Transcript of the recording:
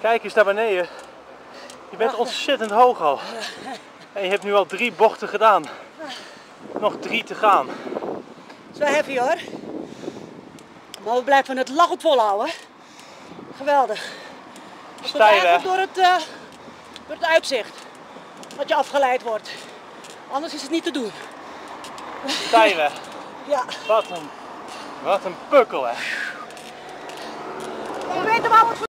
Kijk eens naar beneden. Je bent ontzettend hoog al. En je hebt nu al 3 bochten gedaan. Nog 3 te gaan. Zo heavy hoor. Maar we blijven het lachend volhouden. Geweldig. Dat komt eigenlijk door het uitzicht. Dat je afgeleid wordt. Anders is het niet te doen. Stijlen. Ja. Wat een pukkel hè. We weten waar we